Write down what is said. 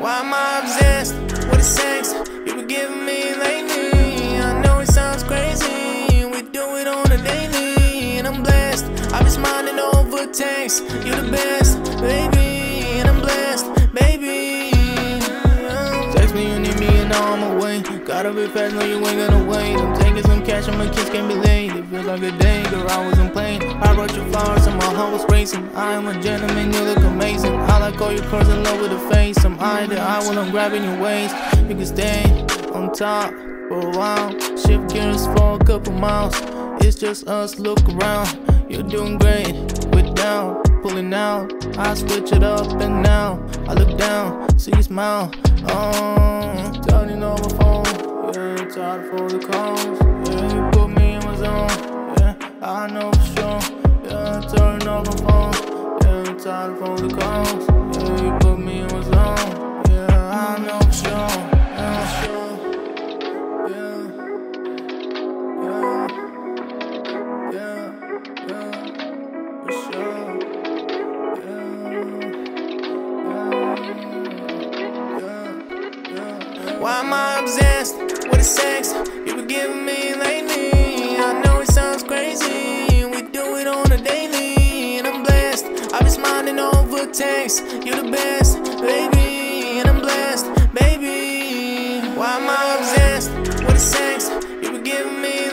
Why am I obsessed with the sex you been giving me lately? I know it sounds crazy, we do it on a daily, and I'm blessed. I've been smiling over text, you the best, baby, and I'm blessed, baby. Text me you need me and now I'm away. Gotta be fast, no you ain't gonna wait. I'm taking some cash and my kids can't be late. It feels like a day, girl, I wasn't playing. I brought you flowers and my heart was racing. I am a gentleman, you look amazing. I like all your curves in love with the face. I'm eye to eye when I'm grabbing your waist. You can stay on top for a while, shift gears for a couple miles. It's just us, look around. You're doing great, we're down, pulling out. I switch it up and now I look down, see you smile. Turning over the phone, yeah, tired for the calls. Yeah, you put me in my zone, yeah, I know for sure. Yeah, turning over the phone, yeah, tired for the calls. Yeah, you put me in my zone, yeah, I know for sure. Yeah, sure. Why am I obsessed with the sex you been giving me lately? I know it sounds crazy, we do it on a daily, and I'm blessed. I've been smiling over text, you the best, baby, and I'm blessed, baby. Why am I obsessed with the sex you been giving me